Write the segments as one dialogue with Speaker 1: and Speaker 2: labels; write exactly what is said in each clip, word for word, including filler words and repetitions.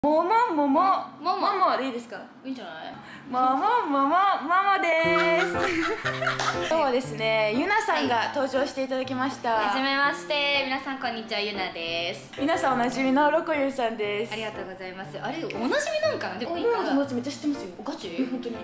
Speaker 1: もももも
Speaker 2: もも
Speaker 1: ももでいいですか？
Speaker 2: いいんじゃない？
Speaker 1: ももももママです。今日はですね、ゆなさんが登場していただきました。
Speaker 2: はじめまして、皆さんこんにちは、ゆなです。
Speaker 1: 皆さんおなじみのロコユンさんです。
Speaker 2: ありがとうございます。あれ、おなじみなんかな？でも、
Speaker 1: 今の友達めっちゃ知ってますよ。
Speaker 2: ガチ？
Speaker 1: 本当に。
Speaker 2: やっ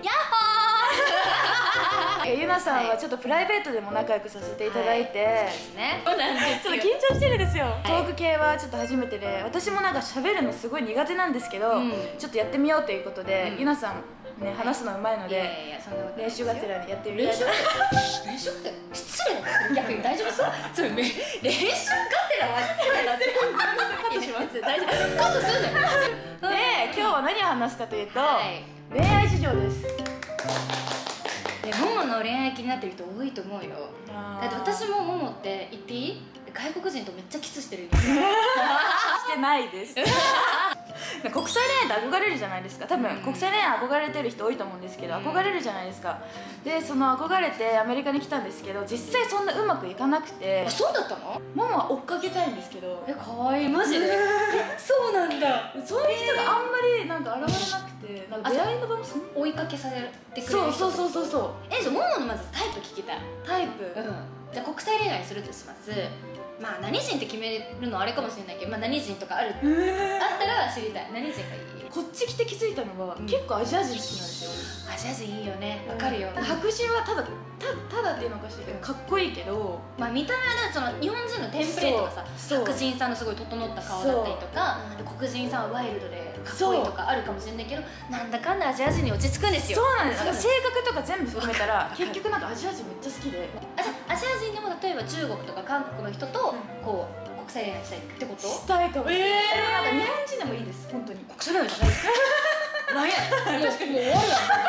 Speaker 2: ほー
Speaker 1: ゆなさんはちょっとプライベートでも仲良くさせていただいて、
Speaker 2: はい、そうですね。そうなんです
Speaker 1: ちょっと緊張してるんですよ。トーク系はちょっと初めてで、私もなんか喋るのすごい苦手なんですけど、うん、ちょっとやってみようということで、うん、ゆなさんね、話すのうまいので練習がてらにやってみよう。練習
Speaker 2: 練習って失礼だよ。逆に大丈夫そう？それ練習がてらは失礼だって。カットします。大丈夫。カットするのよ。
Speaker 1: で、今日は何を話すかというと、恋愛事情です。
Speaker 2: で、ももの恋愛気になってる人多いと思うよ。だって私もももって言っていい？外国人とめっちゃキスしてるんですよ。
Speaker 1: してないです。国際恋愛って憧れるじゃないですか。多分国際恋愛憧れてる人多いと思うんですけど、憧れるじゃないですか。で、その憧れてアメリカに来たんですけど、実際そんなうまくいかなくて。
Speaker 2: あ、そうだったの？
Speaker 1: ママは追っかけたいんですけど。
Speaker 2: え、かわいい。マジで？え、そうなんだ。
Speaker 1: そういう人があんまりなんか現れなくて、なんか出会いの場もそんな
Speaker 2: 追いかけされてくれる人。
Speaker 1: そうそうそうそうそう。
Speaker 2: え、じゃあもものまずタイプ聞きたい。タイプ。うん。じゃあ国際恋愛するとします。まあ何人って決めるのあれかもしれないけど、まあ何人とかある、あったら知りたい。何人がいい？
Speaker 1: こっち来て気づいたのは、うん、結構アジア人好きなんですよ。
Speaker 2: アジア人いいよね。わかるよ。
Speaker 1: 白人はただたただっていうのおかしいけどかっこいいけど、
Speaker 2: まあ見た目はその日本人のテンプレートがさ、白人さんのすごい整った顔だったりとか、黒人さんはワイルドでかっこいいとかあるかもしれないけど、なんだかんだアジア人に落ち着くんですよ。
Speaker 1: そうなんです。性格とか全部含めたら結局なんかアジア人めっちゃ好きで。
Speaker 2: あ、じゃあアジア人でも例えば中国とか韓国の人とこう国際恋愛したいってこと？
Speaker 1: したいかもしれない。なんか日本人でもいいです。本当に
Speaker 2: 国際恋愛じゃないですか。なんや、もうもう終わるやん。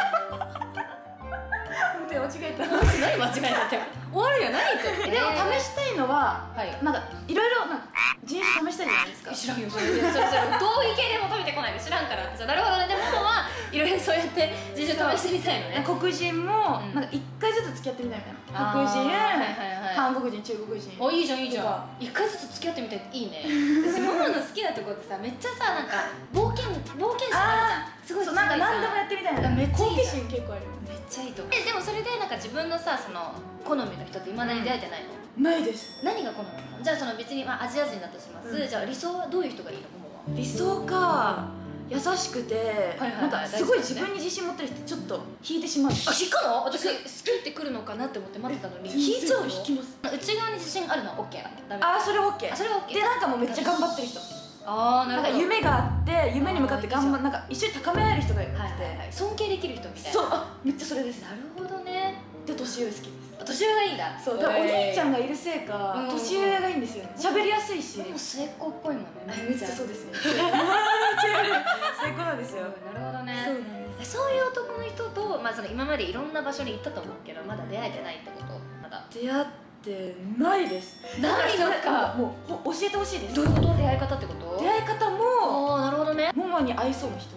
Speaker 1: 本当に間違えた。
Speaker 2: 何間違えたって。終わるよ、何言ってる。
Speaker 1: でも試したいのは、なんかいろいろなんか人種試したいじゃないですか。
Speaker 2: 知らんよ、それで。それそれ同意系で求めてこないの知らんから。じゃなるほどね。でもはいろいろそうやって人種試してみたいのね。黒
Speaker 1: 人もなんか一回ずつ付き合ってみたいみたいな。黒人、韓国人、中国人。
Speaker 2: お、いいじゃんいいじゃん。一回ずつ付き合ってみたいっていいね。私ママの好きなとこってさ、めっちゃさ、なんか冒険冒険心あるじゃん。すごい
Speaker 1: そう、なんか何でもやってみたいな。
Speaker 2: めっちゃいい。
Speaker 1: 好奇心結構ある。
Speaker 2: めっちゃいいと思う。でもそれでなんか自分のさ、その好みの人っていまだに出会えてないの？
Speaker 1: ないです。
Speaker 2: 何が好みなの？じゃあその別にまあアジア人だとします。じゃあ理想はどういう人がいいの？
Speaker 1: 理想か、優しくてなんかすごい自分に自信持ってる人ちょっと引いてしまう。あ、
Speaker 2: 引くの？私好きってくるのかなって思って待ってたのに引いちゃうの？引きます。内側に自信あるのは OK なの？
Speaker 1: ああ、それ OK。
Speaker 2: それは OK
Speaker 1: で、なんかもうめっちゃ頑張ってる人。
Speaker 2: ああ、なるほど。
Speaker 1: なんか夢があって夢に向かって頑張る、なんか一緒に高め合える人がいて、
Speaker 2: 尊敬できる人みたいな。
Speaker 1: そう、あ、めっちゃそれです。
Speaker 2: なるほどね。
Speaker 1: で、年上好きです。
Speaker 2: 年上がいいんだ。
Speaker 1: そう、だからお兄ちゃんがいるせいか年上がいいんですよね。喋りやすいし、
Speaker 2: でも末っ子っぽいもんね。
Speaker 1: めっちゃそうですね。末っ子なんですよ。
Speaker 2: なるほどね。そうなんです。そういう男の人と、まあその今までいろんな場所に行ったと思うけど、まだ出会えてないってこと？まだ
Speaker 1: 出会ってないです。
Speaker 2: ないのか。
Speaker 1: もう教えてほしいです。
Speaker 2: どういうこと？出会い方ってこと？
Speaker 1: 出会い方も、
Speaker 2: ああ、なるほどね。
Speaker 1: モモに合いそうな人。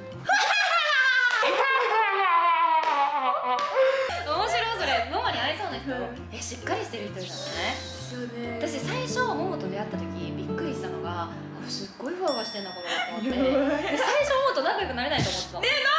Speaker 2: 面白い。それモモに合いそうな人。え、しっかりしてる人じゃない？そうね。私最初モモと出会った時びっくりしたのが、すっごいふわふわしてんなこの子と思って。最初モモと仲良くなれないと思ってた。ねえ、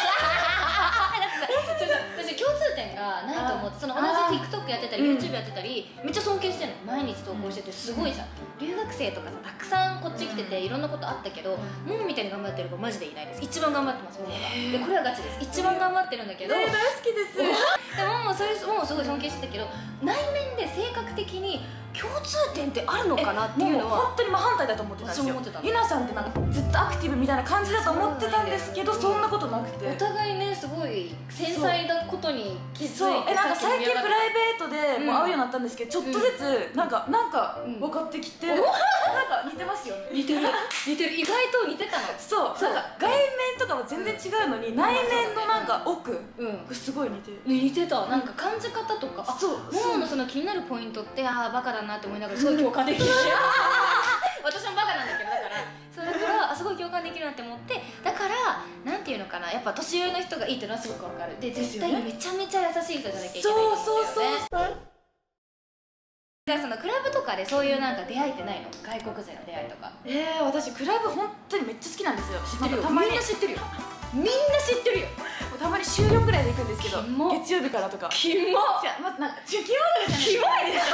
Speaker 2: 私共通点がないと思って、その同じ TikTok やってたり YouTube やってたりめっちゃ尊敬してるの。毎日投稿しててすごいじゃん。留学生とかさ、たくさんこっち来てていろんなことあったけど、モモみたいに頑張ってる子マジでいないです。一番頑張ってます、モモが。で、これはガチです。一番頑張ってるんだけど、
Speaker 1: 大好きです。
Speaker 2: でももうそれもすごい尊敬してたけど、内面で性格的に共通点ってあるのかなっていうのは
Speaker 1: 本当に真反対だと思ってたんですよ。ゆなさんってなんかずっとアクティブみたいな感じだと思ってたんですけど、そんなことなくて、
Speaker 2: お互いね、すごい繊細なことに気づいて、
Speaker 1: え、なんか最近プライベートでもう会うようになったんですけど、ちょっとずつなんかなんか分かってきて、なんか似てますよね。
Speaker 2: 似てる似てる。意外と似てたの。
Speaker 1: そう、なんか外面とかは全然違うのに内面のなんか奥がすごい似てる。
Speaker 2: 似てた。なんか感じ方とか、あ、モモのその気になるポイントって、ああバカだなって思いながらすごい共感できる。私もバカなんだけど、だからそうだからあ、すごい共感できるなって思って、だからなんていうのかな、やっぱ年上の人がいいっていうのはすごくわかる。で、絶対めちゃめちゃ優しい人じゃなきゃいけないと思うんだよね。そうそうそう。 だからそのクラブとかでそういうなんか出会いってないの？外国勢の出会いとか。
Speaker 1: えー、私クラブ本当にめっちゃ好きなんですよ。
Speaker 2: 知ってるよ。
Speaker 1: たまに
Speaker 2: みんな知ってるよ。みんな知ってるよ。
Speaker 1: たまに週よんぐらいで行くんですけど、
Speaker 2: キモ
Speaker 1: 月曜日からとか。
Speaker 2: キモ。
Speaker 1: じゃあまずなんかキモいじゃない
Speaker 2: キモいでしょ。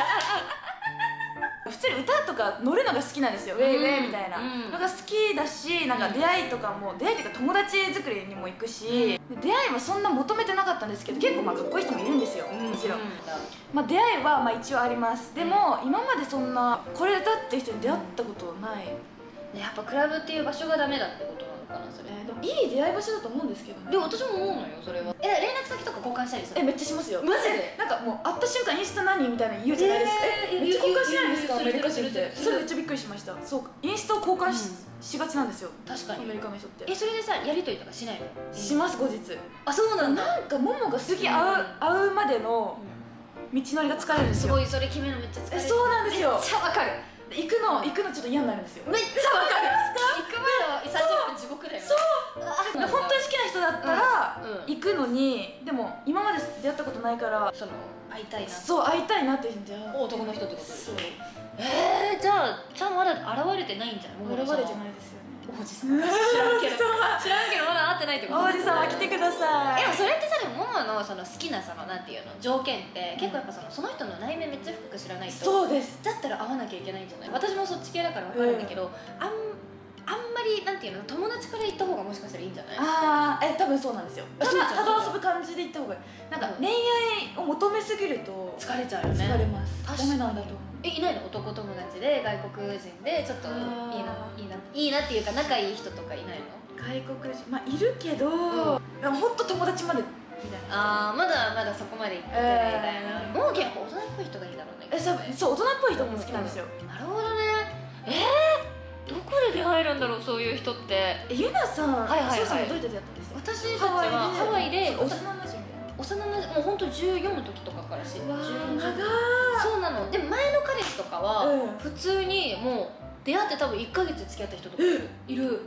Speaker 1: 普通に歌とか乗るのが好きなんですよ、ウェイウェイみたいなのが好きだし、なんか出会いとかも、出会いっていうか友達作りにも行くし、出会いはそんな求めてなかったんですけど、結構まあかっこいい人もいるんですよ、もちろん。まあ出会いはまあ一応あります。でも今までそんなこれだっていう人に出会ったことない。
Speaker 2: やっぱクラブっていう場所がダメだってことなのかな、それ。
Speaker 1: でもいい出会い場所だと思うんですけどね。
Speaker 2: でも私も思うのよ、それは。え、連絡先とか交換したりする？
Speaker 1: え、めっちゃしますよ。
Speaker 2: マジで？
Speaker 1: なんかもう会った瞬間インスタ何みたいな言うじゃないですか。え、めっちゃ交換しないんですか、アメリカ人って。それめっちゃびっくりしました。そうか、インスタを交換しがちなんですよ、
Speaker 2: 確かに。
Speaker 1: アメリカの人って。
Speaker 2: え、それでさ、やりとりとかしないの？
Speaker 1: します、後日。
Speaker 2: あ、そうなんだ。
Speaker 1: なんかももが次会う会うまでの道のりが疲れるんですよ。
Speaker 2: すごい、それ決めるのめっちゃ疲れる。
Speaker 1: え、そうなんですよ。
Speaker 2: めっちゃわかる。
Speaker 1: 行くの行くのちょっと嫌になるんですよ。
Speaker 2: めっちゃわかる。行く前のさんじゅっぷん地獄だよね。
Speaker 1: そう。本当に好きな人だったら行くのに、でも今まで出会ったことないから、
Speaker 2: その会いたいな。
Speaker 1: そう、会いたいなっていう人に出会う。
Speaker 2: 男の人ってことでしょ。
Speaker 1: そう。
Speaker 2: えー、じゃあじゃあまだ現れてないんじゃない？
Speaker 1: 現れてないですよね。
Speaker 2: 王子様。知らんけど。知らんけどまだ会ってないってこと。
Speaker 1: 王子様来てください。
Speaker 2: でもそれってさ、でももものその好きなそのなんていうの条件って結構やっぱそのその人の内面めっちゃ深く知らないと。
Speaker 1: そうです。
Speaker 2: だったら会わなきゃいけないんじゃない？私もそっち系だから分かるんだけど、あんあんまりなんていうの、友達から行った方がもしかしたらいいんじゃない？あ
Speaker 1: ああ、え、多分そうなんですよ。ただただ遊ぶ感じで行った方がいい。なんか恋愛を求めすぎると
Speaker 2: 疲れちゃうよね。
Speaker 1: 疲れます。ダメなんだと思う。
Speaker 2: え、いないの？男友達で外国人でちょっといいな、いいないいなっていうか仲いい人とかいないの？
Speaker 1: 外国人、まあいるけど、でも本当友達までみたいな。
Speaker 2: ああ、まだまだそこまで行ってないみたいな。もう結構大人っぽい人がいいだろうね。
Speaker 1: え、そうそう、大人っぽい人も好きなんですよ。
Speaker 2: なるほどね。えー、どこで出会えるんだろう、そういう人って。
Speaker 1: え、ゆなさん、
Speaker 2: はいはいはい、
Speaker 1: そうさんはどうやって出会ったんですか？
Speaker 2: 私たちはハワイで
Speaker 1: 幼なじみ。
Speaker 2: 幼なじみ、もう本当じゅうよんの時とかから知って。
Speaker 1: うわー、長い。
Speaker 2: そうなの。でも前の彼氏とかは普通にもう出会って多分いっかげつ付き合った人とかいる。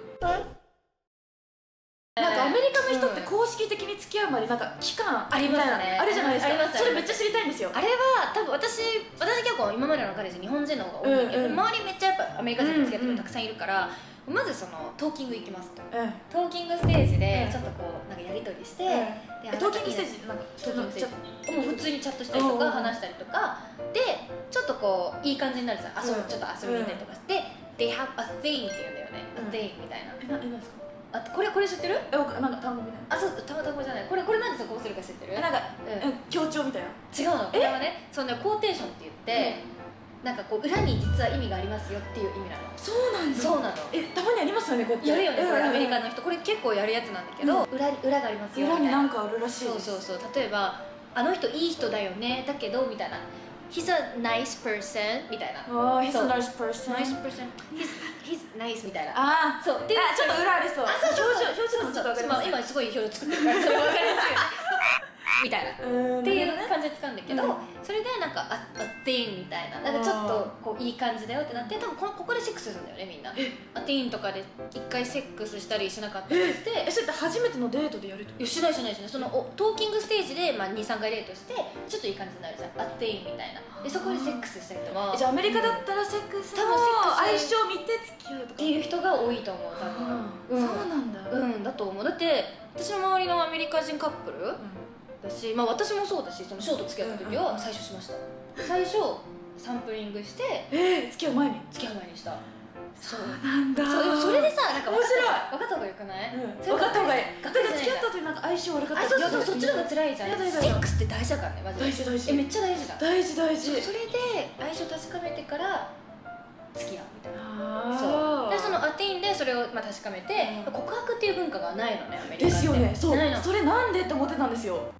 Speaker 1: なんかアメリカの人って公式的に付き合うまでなんか期間
Speaker 2: ありますね。
Speaker 1: あるじゃないですか。それめっちゃ知りたいんですよ。
Speaker 2: あれは多分私私結構今までの彼氏日本人の方が多いんだけど、周りめっちゃやっぱアメリカ人と付き合ってる人たくさんいるから、まずそのトーキング行きますと。トーキングステージでちょっとこうなんかやり取りして、
Speaker 1: トーキングステージなんか
Speaker 2: トーキングステージもう普通にチャットしたりとか話したりとかで、ちょっとこういい感じになるじゃん。遊ぶちょっと遊びに行ったりとかして、they have a thing って言うんだよね。a thing みたいな。
Speaker 1: え、な、え、なんですか？
Speaker 2: あ、これこれ知ってる？
Speaker 1: え、なんか単語みたいな。
Speaker 2: あ、そう、たまたまじゃない。これこれなんでそこうするか知ってる？
Speaker 1: なんか強調みたいな。
Speaker 2: 違うの。これはね、そのねコーテーションって言って、なんかこう裏に実は意味がありますよっていう意味なの。
Speaker 1: そうなんだ。
Speaker 2: そうなの。
Speaker 1: え、たまにありますよね、こうやって。
Speaker 2: やるよね、これアメリカの人。これ結構やるやつなんだけど、裏裏がありますよ。
Speaker 1: 裏になんかあるらしい。
Speaker 2: そうそうそう。例えばあの人いい人だよね、だけどみたいな。He's a nice person みたいな。
Speaker 1: ああ、He's a nice person。
Speaker 2: Nice person。He's he's nice みたいな。
Speaker 1: ああ、
Speaker 2: そう。で、
Speaker 1: ちょっと裏ありそう。
Speaker 2: あ、そうそうそう。
Speaker 1: 表情もちょっとわかります。
Speaker 2: 今すごい表情作ってるからそれわかりやすいよね。みたいなっていう感じで使うんだけど、それでなんか「あっティーン」みたいな、なんかちょっとこういい感じだよってなって、多分こここでセックスするんだよね、みんな。あティーンとかで一回セックスしたりしなかったりして、
Speaker 1: え、それって初めてのデートでやると？
Speaker 2: いや、しないしないしない。そのトーキングステージでまあにさんかいデートしてちょっといい感じになるじゃん、あティーンみたいな。でそこでセックスしたりとか。
Speaker 1: じゃあアメリカだったらセックスの相性見て付き合うとか
Speaker 2: っていう人が多いと思う、多分。
Speaker 1: そうなんだ。
Speaker 2: うんだと思う。だって私の周りのアメリカ人カップルだし、まあ私もそうだし、そのショート付き合った時は最初しました。最初サンプリングして
Speaker 1: えー、付き合う前に
Speaker 2: 付き合う前にした。
Speaker 1: そうなんだ。
Speaker 2: そう、でもそれでさ、なんか
Speaker 1: 面白い。
Speaker 2: 分かった方がよくない？
Speaker 1: 分かった方がいい。だから付き合った後になんか相性悪かったら、
Speaker 2: あ、そうそう、そっちの方が辛いじゃん。セックスって大事だからね、マジで。
Speaker 1: 大事大事。
Speaker 2: え、めっちゃ大事じゃん。
Speaker 1: 大事大事。
Speaker 2: それで相性確かめてから付き合うみたいな。
Speaker 1: そう
Speaker 2: でそのアティーンでそれをまあ確かめて、告白っていう文化がないのね、アメリカって。
Speaker 1: ですよね。そう、
Speaker 2: ないの。
Speaker 1: それなんでって思ってたんですよ。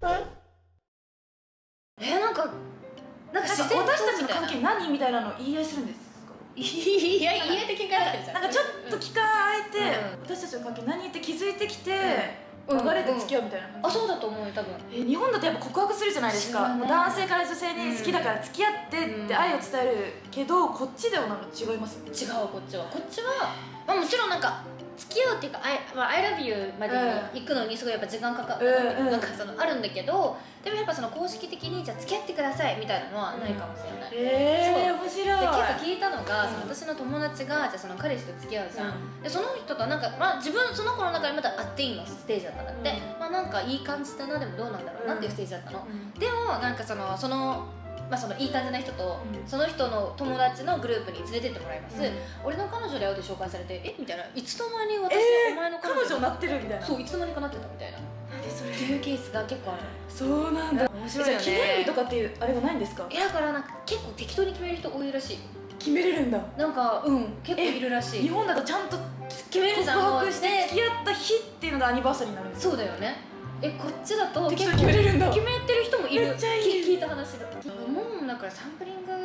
Speaker 2: え、なんかなんか自然と
Speaker 1: 私たちの関係何みたいなの言い合いするんですか？
Speaker 2: いや、言えて喧嘩になってるじゃん。
Speaker 1: なんかちょっと期間空いて私たちの関係何って気づいてきて流れて付き合うみたいな感じ。
Speaker 2: あ、そうだと思うよ、多分。
Speaker 1: え、日本だとやっぱ告白するじゃないですか。もう男性から女性に好きだから付き合ってって愛を伝えるけど、こっちではなんか違いますよね。
Speaker 2: 違う、こっちはこっちはまあもちろんなんか付き合うっていうか「I,、まあ、I love you」までに行くのにすごいやっぱ時間かかる、うん、なんかそのあるんだけど、でもやっぱその公式的にじゃあ付き合ってくださいみたいなのはないかもしれない。
Speaker 1: へえ、面白い。
Speaker 2: で結構聞いたのが、その私の友達がじゃあその彼氏と付き合うじゃん、でその人となんか、まあ、自分その子の中でまだ会っていいのステージだったんだって、まあなんかいい感じだな、でもどうなんだろうなっていうステージだったの、でもなんかそのそのまあ、そのいい感じな人と、うん、その人の友達のグループに連れてってもらいます、うん、俺の彼女だよって紹介されて、えみたいな、いつの間に私、えー、お前の彼女になってるみたいな、そういつの間にかなってたみたいな、何それっていうケースが結構ある。
Speaker 1: そうなんだ、面白いよね。記念日とかっていうあれがないんですか？
Speaker 2: いやだからなんか結構適当に決める人多いらしい。
Speaker 1: 決めれるんだ。
Speaker 2: なんかうん結構いるらしい。
Speaker 1: 日本だとちゃんと決めるじゃん。告白して付き合った日っていうのがアニバーサリーになるんです。
Speaker 2: そうだよね。えこっちだと
Speaker 1: 適当に決めれるんだ。
Speaker 2: 決めてる人もいる。
Speaker 1: めっちゃいい。
Speaker 2: 聞いた話だ。もうだからサンプリング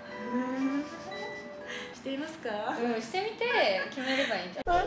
Speaker 1: していますか？
Speaker 2: うんしてみて決めればいいんじゃない？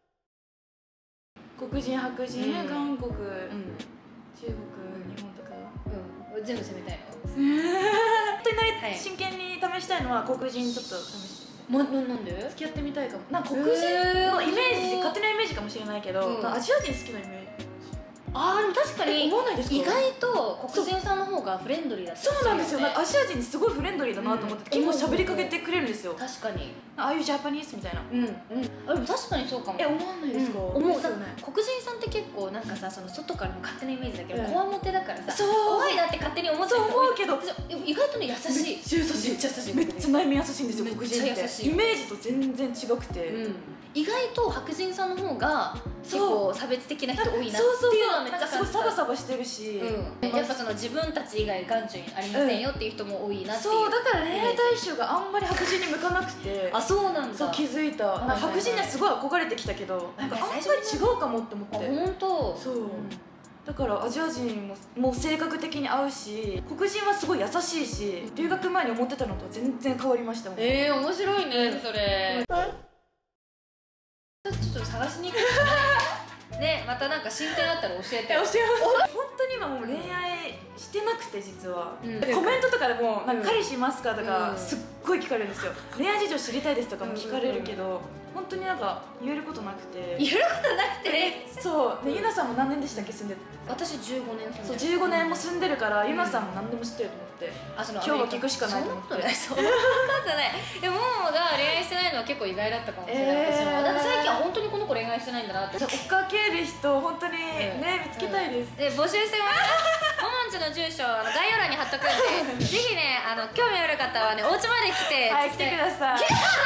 Speaker 1: 黒人白人、うん、韓国、うん、中国、日本とか、
Speaker 2: うん、全部攻めたいの。
Speaker 1: 本当に、はい、真剣に試したいのは黒人ちょっと試して
Speaker 2: みたい。なんで？
Speaker 1: 付き合ってみたいかも。なんか黒人のイメージ、勝手なイメージかもしれないけど、うん、アジア人好きなイメージ。
Speaker 2: あーでも確かに
Speaker 1: 思わないですか？
Speaker 2: 意外と黒人さんの方がフレンドリーだったりするよね。
Speaker 1: そうなんですよ。なんかアジア人すごいフレンドリーだなと思って、結構喋りかけてくれるんですよ。
Speaker 2: 確かに
Speaker 1: ああいうジャパニーズみたいな。
Speaker 2: うんうん。あでも確かにそうかも。
Speaker 1: え思わないですか？
Speaker 2: 思う。だ黒人さんって結構なんかさ、その外からの勝手なイメージだけどこわもてだからさ、怖いなって勝手に思ってる人多いけど、意外とね優しい。めっちゃ優しい。めっちゃ優しい。めっちゃ内面優しいんですよ黒人って。イメージと全然違くて。意外と白人さんの方が結構差別的な人多いなっていうのはめっちゃ感じた。
Speaker 1: サバサバしてるし、
Speaker 2: うん、やっぱその自分たち以外眼中にありませんよっていう人も多いなっていう。
Speaker 1: そうだから恋愛対象があんまり白人に向かなくて。
Speaker 2: あそうなんだ。
Speaker 1: そう気づいた。なんか白人にはすごい憧れてきたけど、なんかあんまり違うかもって思って。
Speaker 2: 本当。そう。
Speaker 1: だからアジア人ももう性格的に合うし、黒人はすごい優しいし、留学前に思ってたのとは全然変わりましたもん。
Speaker 2: えー面白いねそれ。ちょっと探しに行くしかないね。またなんか進展あったら教えて。教えます。
Speaker 1: 本当に今もう恋愛してなくて実は、うん、コメントとかでも「なんか彼氏いますか?」とかすっごい聞かれるんですよ。恋愛事情知りたいですとかも聞かれるけど、本当になんか言えることなくて。
Speaker 2: 言えることなくて。
Speaker 1: そうね。ゆなさんも何年でしたっけ住んで？
Speaker 2: 私じゅうごねん住んでる。
Speaker 1: そうじゅうごねんも住んでるから、ゆなさんも何でも知ってると思って、あその今日は聞くしかないと思って。
Speaker 2: そんなことない。でもももが恋愛してないのは結構意外だったかもしれない。私もだから最近は本当にこの子恋愛してないんだなって。
Speaker 1: 追っかける人本当にね見つけたいです。
Speaker 2: で募集してます。ももんちの住所あの概要欄に貼っとくんで、ぜひねあの興味ある方はねお家まで来て。
Speaker 1: はい来てください。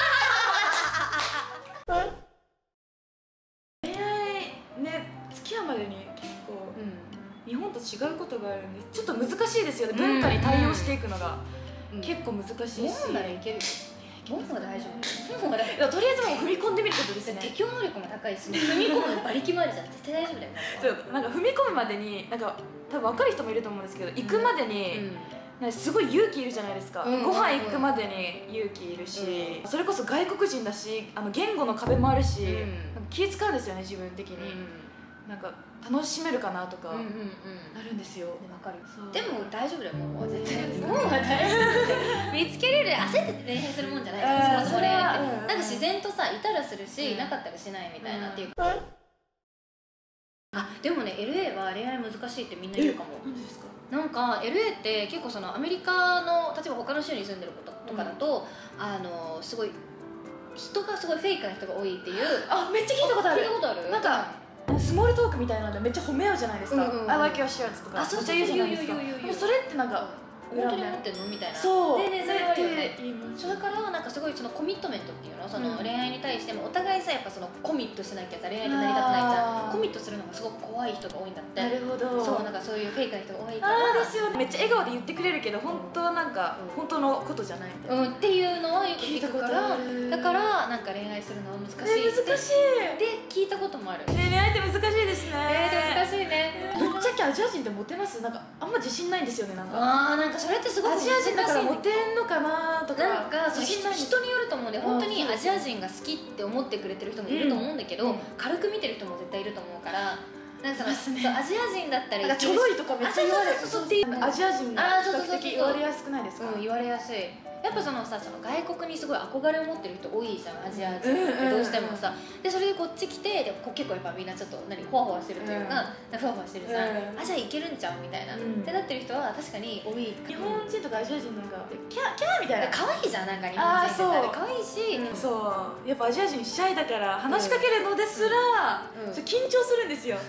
Speaker 1: 恋愛ね付き合うまでに結構、うん、日本と違うことがあるんでちょっと難しいですよね。文化に対応していくのが、うん、結構難しいし。
Speaker 2: ももならいける。ももは大丈夫。ももは大
Speaker 1: 丈夫。とりあえずもう踏み込んでみることですね。
Speaker 2: 適応能力も高いし、踏み込む馬力もあるじゃん。絶対大丈夫だよ。
Speaker 1: そうなんか踏み込むまでになんか多分分かる人もいると思うんですけど、行くまでに、うんなんかすごい勇気いるじゃないですか。ご飯行くまでに勇気いるし、うん、それこそ外国人だし、あの言語の壁もあるし、うん、気使うんですよね自分的に、うん、なんか楽しめるかなとかなるんですよ。
Speaker 2: わかる。でも大丈夫だよ。もう絶対もうは大丈夫。見つけれる。焦って恋愛するもんじゃないから。それはなんか自然とさいたらするし、なかったらしないみたいなっていう。あでもね エルエー は恋愛難しいってみんな言うかも。
Speaker 1: なんでですか？
Speaker 2: なんか エルエー って結構そのアメリカの例えば他の州に住んでることとかだと、うん、あのすごい人がすごいフェイクな人が多いっていう。
Speaker 1: あめっちゃ聞いたことある。
Speaker 2: 聞いたことある。
Speaker 1: なんかスモールトークみたいなのでめっちゃ褒め合うじゃないですか。「I like your shirts」とかめっちゃ言うじゃないですか。それってなんか
Speaker 2: 本当に思ってんのみたいな。
Speaker 1: そう
Speaker 2: でねそれはあるよね。それからなんかすごいそのコミットメントっていうのその恋愛に対してもお互いさやっぱそのコミットしなきゃさ恋愛って成り立たないじゃん。コミットするのがすごく怖い人が多いんだって。
Speaker 1: なるほど。
Speaker 2: そうなんかそういうフェイクな人が多いから。
Speaker 1: ああですよね。めっちゃ笑顔で言ってくれるけど本当はなんか本当のことじゃないみたいな。
Speaker 2: うんっていうのはよく聞くからだからなんか恋愛するのは難しい。
Speaker 1: 難しい。
Speaker 2: で聞いたこともある。
Speaker 1: 恋愛って難しいですね。
Speaker 2: 恋愛って難しいね。
Speaker 1: ぶっちゃけアジア人ってモテます？なんかあんま自信ないんですよねなんか。
Speaker 2: ああなんかそれってすごく
Speaker 1: アジア人だからモテんのかなとか。
Speaker 2: なんか人によると思うんで本当にアジア人が好きって思ってくれてる人もいると思うんだけど軽く見てる人も絶対いると思うから。なんかそのアジア人だったり
Speaker 1: ちょろいとかめっちゃ言われる。アジア人が比較的言われやすくないですか？
Speaker 2: うん言われやすい。 やっぱそのさその外国にすごい憧れを持ってる人多いじゃんアジア人ってどうしてもさ、でそれでこっち来てでこ結構やっぱみんなちょっと何ふわふわしてるというか、うん、ふわふわしてるじゃん、うん、あじゃあいけるんちゃうみたいな、うん、ってなってる人は確かに多い。
Speaker 1: 日本人とかアジア人なんかキャキャーみたいな
Speaker 2: 可愛いじゃん、なんか日本人って可愛いし、
Speaker 1: うん、そうやっぱアジア人シャイだから話しかけるのですら、うんうん、緊張するんですよ。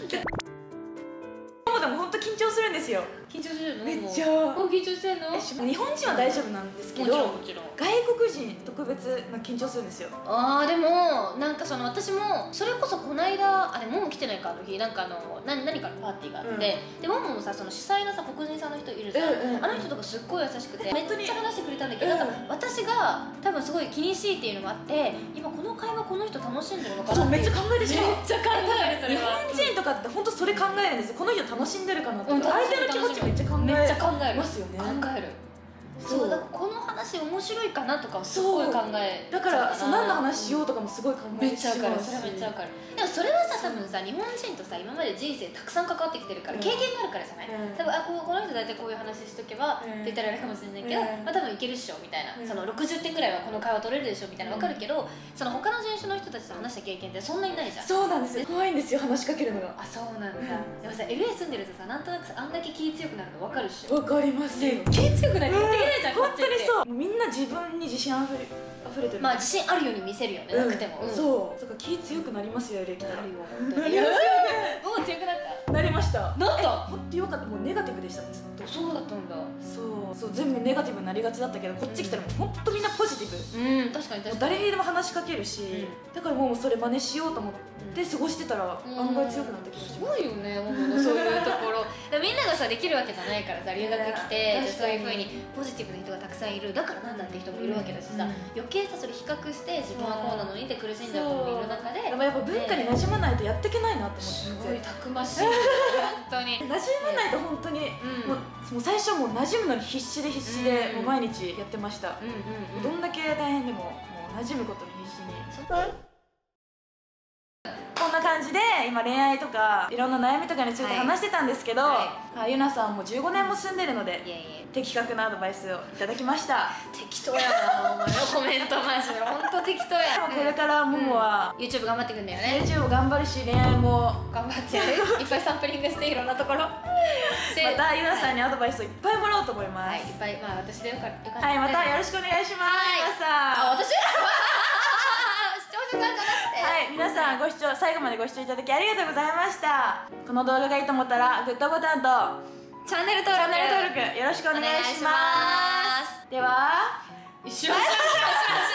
Speaker 1: でも本当緊張するんですよ。
Speaker 2: 緊張するの？
Speaker 1: めっちゃ
Speaker 2: 緊張してんの？
Speaker 1: 日本人は大丈夫なんですけど、もちろん外国人特別な緊張するんですよ。
Speaker 2: あーでもなんかその私もそれこそこの間あれもも来てないかあの日なんかあの何何かのパーティーがあって、うん、でもももさその主催のさ黒人さんの人いるじゃん、うんうん、あの人とかすっごい優しくてめっちゃ話してくれたんだけど、うん、私が多分すごい気にしいっていうのもあって今この会話この人楽しんでるのかなって
Speaker 1: めっちゃ考えるし
Speaker 2: めっちゃ考えるそれは。
Speaker 1: 日本人とかって本当それ考えるんですよ。この人楽しんでるかなとか、うん、相手の気持ちめっちゃ考え
Speaker 2: めっちゃ考え
Speaker 1: ますよね。
Speaker 2: 考える。そうだからこの話面白いかなとかすごい考え
Speaker 1: だからそう何の話しようとかもすごい考え
Speaker 2: めっちゃわかる。それはめっちゃわかる。でもそれはさ多分さ日本人とさ今まで人生たくさん関わってきてるから、うん、経験があるからじゃない、うん、多分あこうこの人大体こういう話しとけば、うん、って言ったらあれかもしれないけど、うん、まあ多分いけるっしょみたいな、うん、そのろくじゅってんぐらいはこの会話取れるでしょみたいなわかるけど、うん、その他の人種の人たちと話した経験ってそんなにないじゃん。
Speaker 1: そうなんですよ。怖いんですよ話しかけるのが。
Speaker 2: あそうなんだ、うん、でもさ エルエー 住んでるとさなんとなくさあんだけ気強くなるのわかるっしょ。
Speaker 1: わかりますよ。
Speaker 2: 気強くなりっていけないじゃん、
Speaker 1: 本当にそう。みんな自分に自信あふれ溢れてる。
Speaker 2: まあ自信あるように見せるよね、なくても。
Speaker 1: そうそうか気強くなりますよエレキタラ。
Speaker 2: なるよ本当に。もう強くなった。
Speaker 1: なりました。
Speaker 2: なんだ。
Speaker 1: 本当よかった。もうネガティブでしたねずっと。
Speaker 2: そうだったんだ。
Speaker 1: そうそう全部ネガティブになりがちだったけどこっち来たらもう本当みんなポジティブ。
Speaker 2: うん確かに確かに。
Speaker 1: 誰にでも話しかけるし、だからもうそれ真似しようと思って過ごしてたら案外強くなった気がします。
Speaker 2: すごいよねそういうところ。みんながさできるわけじゃないからさ留学来てそういうふうにポジティブな人がたくさんいるだからなんだって人もいるわけだしさ、余計さそれ比較して自分はこうなのにって苦しんじゃう子もいる中で、
Speaker 1: でもやっぱ文化に馴染まないとやっていけないなって思って。
Speaker 2: すごいたくましい本当に
Speaker 1: 馴染まないと本当にもう最初もう馴染むのに必死で必死でもう毎日やってました。どんだけ大変でももう馴染むことに必死に。こんな感じで今恋愛とかいろんな悩みとかについて話してたんですけど、はい、ゆなさんもじゅうごねんも住んでるので的確なアドバイスをいただきました。
Speaker 2: 適当やなお前のコメントマジで本当適当や。
Speaker 1: これからももは、
Speaker 2: うん、YouTube 頑張っていくんだよね。
Speaker 1: YouTube 頑張るし恋愛も
Speaker 2: 頑張ってやるいっぱいサンプリングしていろんなところま
Speaker 1: たゆなさんにアドバイスをいっぱいもらおうと思います。
Speaker 2: はい、いっぱいまあ私でよかった。
Speaker 1: はい、またよろしくお願いします。ゆなさん。
Speaker 2: あ、私はい、
Speaker 1: 皆さんご視聴最後までご視聴いただきありがとうございました。この動画がいいと思ったらグッドボタンと
Speaker 2: チャンネル登録
Speaker 1: よろしくお願いします。では、
Speaker 2: しますしますします